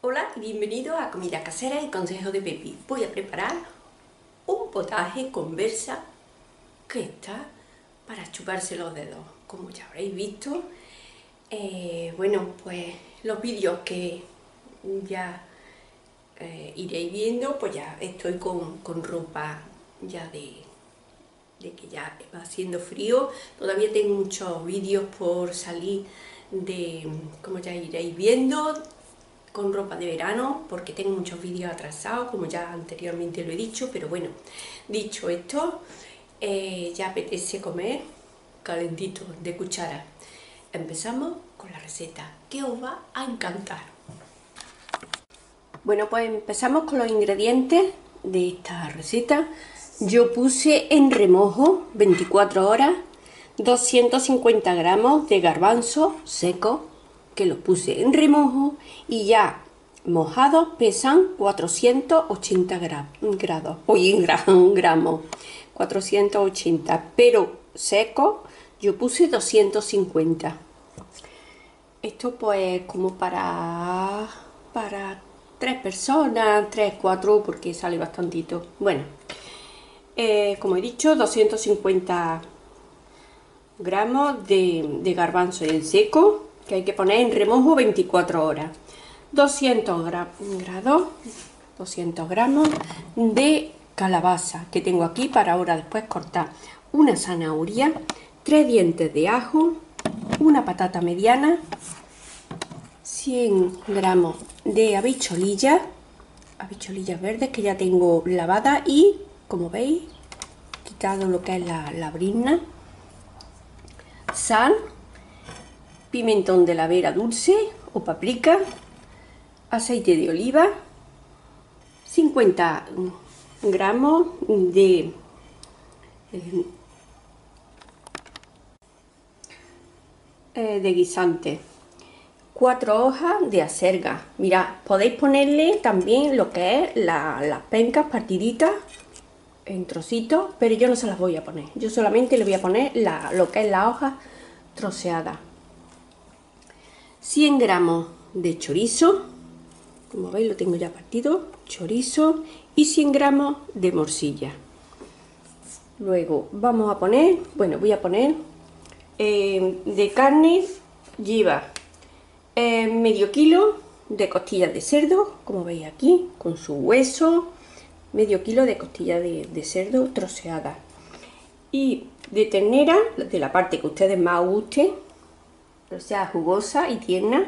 Hola y bienvenidos a Comida Casera y Consejo de Pepi. Voy a preparar un potaje con berza que está para chuparse los dedos, como ya habréis visto. Bueno, pues los vídeos que ya iréis viendo, pues ya estoy con ropa ya de que ya va haciendo frío. Todavía tengo muchos vídeos por salir de, como ya iréis viendo, con ropa de verano, porque tengo muchos vídeos atrasados, como ya anteriormente lo he dicho. Pero bueno, dicho esto, ya apetece comer calentito, de cuchara. Empezamos con la receta, que os va a encantar. Bueno, pues empezamos con los ingredientes de esta receta. Yo puse en remojo 24 horas 250 gramos de garbanzo seco, que los puse en remojo, y ya mojados pesan 480 gramos, 480, pero seco yo puse 250. Esto pues como para 3 personas, 3, 4, porque sale bastantito. Bueno, como he dicho, 250 gramos de garbanzo en seco, que hay que poner en remojo 24 horas. 200 gramos de calabaza, que tengo aquí para ahora después cortar. Una zanahoria, 3 dientes de ajo, una patata mediana, 100 gramos de habichuelillas verdes que ya tengo lavadas y, como veis, quitado lo que es la brizna, sal, pimentón de la vera dulce o paprika, aceite de oliva, 50 gramos de guisante, 4 hojas de acelga. Mirad, podéis ponerle también lo que es las pencas partiditas en trocitos, pero yo no se las voy a poner. Yo solamente le voy a poner lo que es la hoja troceada. 100 gramos de chorizo, como veis lo tengo ya partido, chorizo, y 100 gramos de morcilla. Luego vamos a poner, bueno, voy a poner de carne, lleva medio kilo de costillas de cerdo, como veis aquí, con su hueso, medio kilo de costillas de cerdo troceadas, y de ternera, de la parte que a ustedes más os guste, o sea, jugosa y tierna,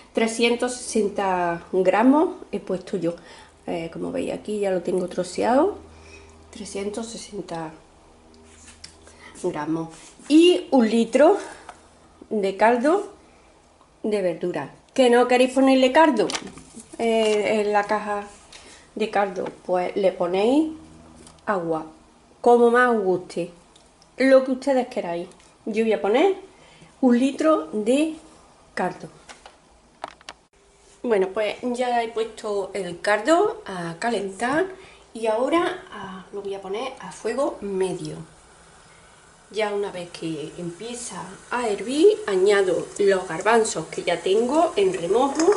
360 gramos he puesto yo. Como veis aquí ya lo tengo troceado, 360 gramos, y 1 litro de caldo de verdura. ¿Que no queréis ponerle caldo en la caja de caldo? Pues le ponéis agua, como más os guste, lo que ustedes queráis. Yo voy a poner 1 litro de caldo. Bueno, pues ya he puesto el caldo a calentar y ahora lo voy a poner a fuego medio. Ya una vez que empieza a hervir, añado los garbanzos que ya tengo en remojo.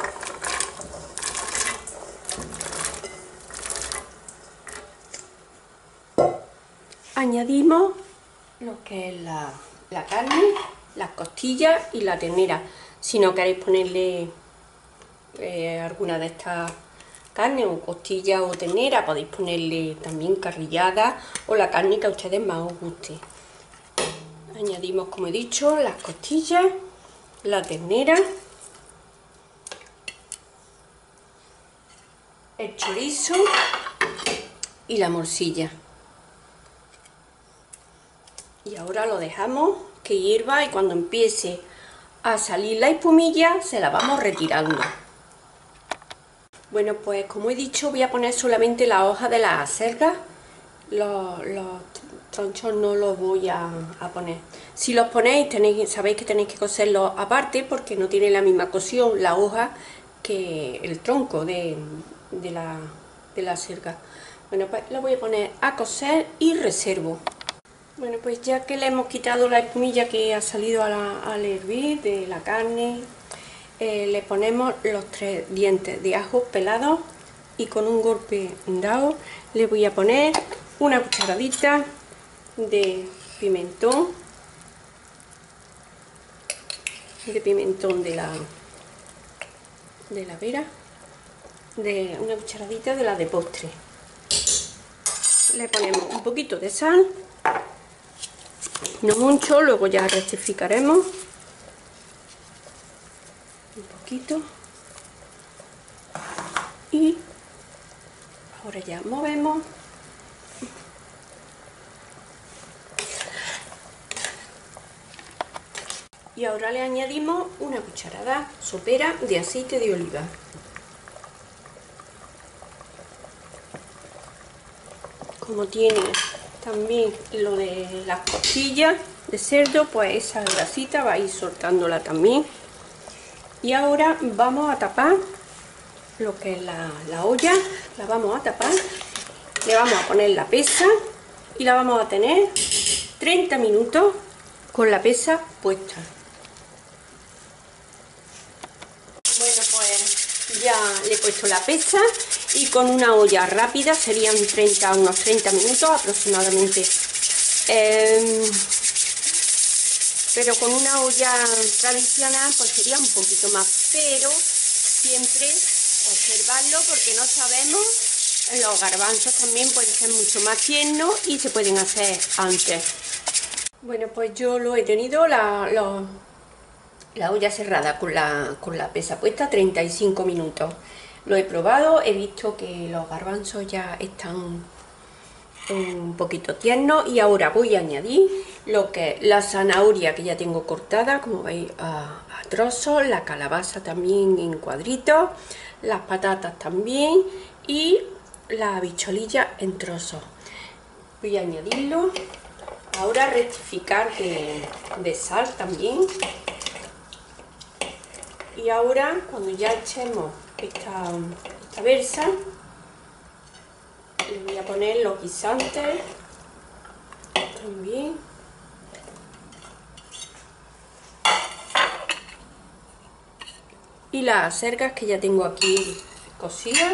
Añadimos lo que es la carne, las costillas y la ternera. Si no queréis ponerle alguna de estas carnes, o costilla o ternera, podéis ponerle también carrillada o la carne que a ustedes más os guste. Añadimos, como he dicho, las costillas, la ternera, el chorizo y la morcilla. Y ahora lo dejamos que hierva, y cuando empiece a salir la espumilla se la vamos retirando. Bueno, pues como he dicho, voy a poner solamente la hoja de las acelgas. Los tronchos no los voy a poner. Si los ponéis, sabéis que tenéis que cocerlos aparte, porque no tiene la misma cocción la hoja que el tronco de la acelga. Bueno, pues lo voy a poner a cocer y reservo. Bueno, pues ya que le hemos quitado la espumilla que ha salido al hervir de la carne, le ponemos los 3 dientes de ajo pelados y con un golpe dado le voy a poner una cucharadita de pimentón, de la vera, de una cucharadita de la de postre. Le ponemos un poquito de sal, no mucho, luego ya rectificaremos un poquito y ahora ya movemos. Y ahora le añadimos una cucharada sopera de aceite de oliva. Como tiene también lo de las costillas de cerdo, pues esa grasita va a ir soltándola también. Y ahora vamos a tapar lo que es la olla, la vamos a tapar, le vamos a poner la pesa y la vamos a tener 30 minutos con la pesa puesta. Bueno, pues ya le he puesto la pesa y con una olla rápida serían unos 30 minutos aproximadamente. Pero con una olla tradicional pues sería un poquito más, pero siempre observarlo porque no sabemos, los garbanzos también pueden ser mucho más tiernos y se pueden hacer antes. Bueno, pues yo lo he tenido la olla cerrada con la pesa puesta 35 minutos. Lo he probado, he visto que los garbanzos ya están un poquito tiernos y ahora voy a añadir lo que es la zanahoria que ya tengo cortada, como veis, a trozos, la calabaza también en cuadritos, las patatas también y la habichuelilla en trozos. Voy a añadirlo. Ahora rectificar de sal también. Y ahora cuando ya echemos esta versa, le voy a poner los guisantes también. Y las acelgas que ya tengo aquí cocidas.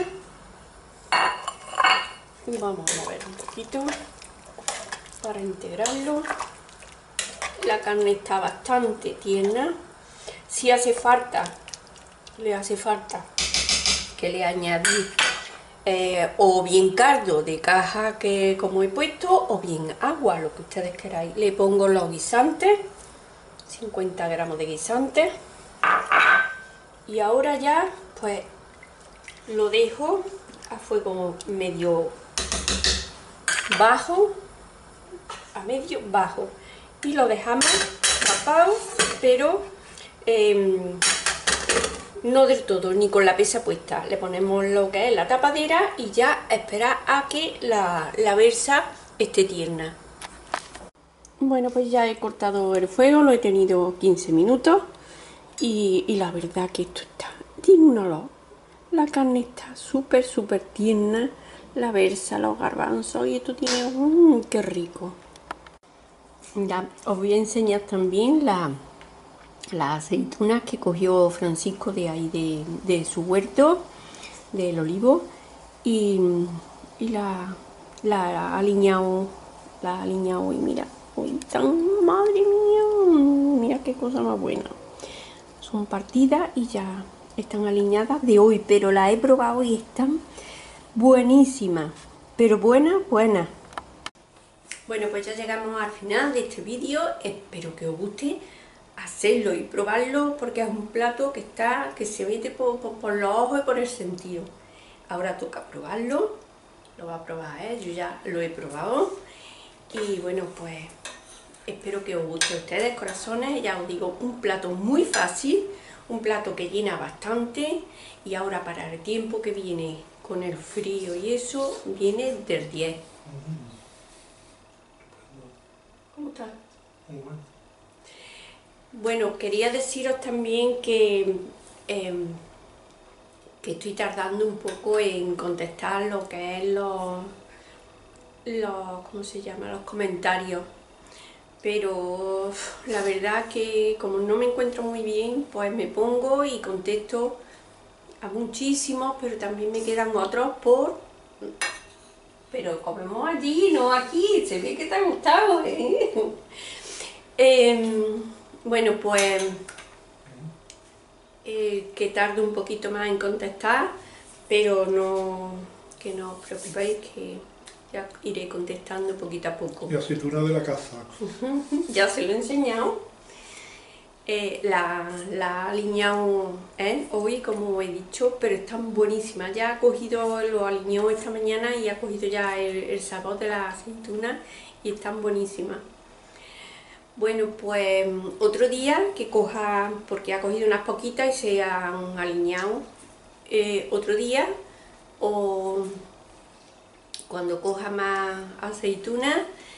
Y vamos a mover un poquito para integrarlo. La carne está bastante tierna. Si hace falta, le hace falta que le añadí o bien caldo de caja que como he puesto, o bien agua, lo que ustedes queráis. Le pongo los guisantes, 50 gramos de guisantes, y ahora ya pues lo dejo a fuego medio bajo, a medio bajo, y lo dejamos tapado, pero no del todo, ni con la pesa puesta. Le ponemos lo que es la tapadera y ya esperar a que la versa esté tierna. Bueno, pues ya he cortado el fuego, lo he tenido 15 minutos y la verdad que esto tiene un olor. La carne está súper tierna, la versa, los garbanzos, y esto tiene qué rico. Ya os voy a enseñar también las aceitunas que cogió Francisco de ahí de su huerto del olivo y la ha aliñado y mira, uy, madre mía, mira qué cosa más buena. Son partidas y ya están aliñadas de hoy, pero las he probado y están buenísimas, pero buenas. Bueno, pues ya llegamos al final de este vídeo. Espero que os guste hacerlo y probarlo, porque es un plato que se mete por los ojos y por el sentido. Ahora toca probarlo. Lo va a probar, yo ya lo he probado. Y bueno, pues espero que os guste a ustedes, corazones. Ya os digo, un plato muy fácil, un plato que llena bastante, y ahora para el tiempo que viene con el frío y eso, viene del 10. ¿Cómo está? Bueno, quería deciros también que estoy tardando un poco en contestar lo que es ¿cómo se llama? Los comentarios, pero la verdad que como no me encuentro muy bien, pues me pongo y contesto a muchísimos, pero también me quedan otros pero comemos allí, no aquí, se ve que te ha gustado, ¿eh? Bueno, pues que tarde un poquito más en contestar, pero que no os preocupéis, que ya iré contestando poquito a poco. Y aceituna de la casa. Ya se lo he enseñado. La ha aliñado hoy, como he dicho, pero están buenísimas. Ya ha cogido, lo aliñó esta mañana y ha cogido ya el sabor de la aceituna y están buenísimas. Bueno, pues otro día que coja, porque ha cogido unas poquitas y se han aliñado, otro día, o cuando coja más aceitunas,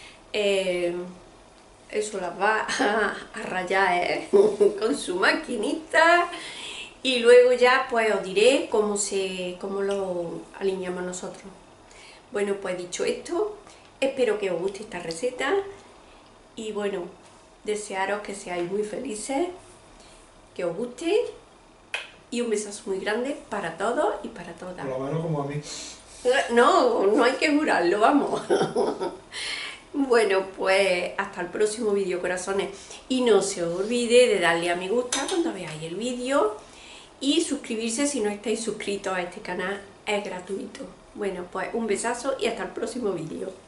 eso las va a rallar con su maquinita y luego ya pues os diré cómo lo alineamos nosotros. Bueno, pues dicho esto, espero que os guste esta receta y bueno, desearos que seáis muy felices, que os guste y un besazo muy grande para todos y para todas. Por lo menos como a mí. No hay que jurarlo, vamos. Bueno, pues hasta el próximo vídeo, corazones. Y no se os olvide de darle a me gusta cuando veáis el vídeo y suscribirse si no estáis suscritos a este canal, es gratuito. Bueno, pues un besazo y hasta el próximo vídeo.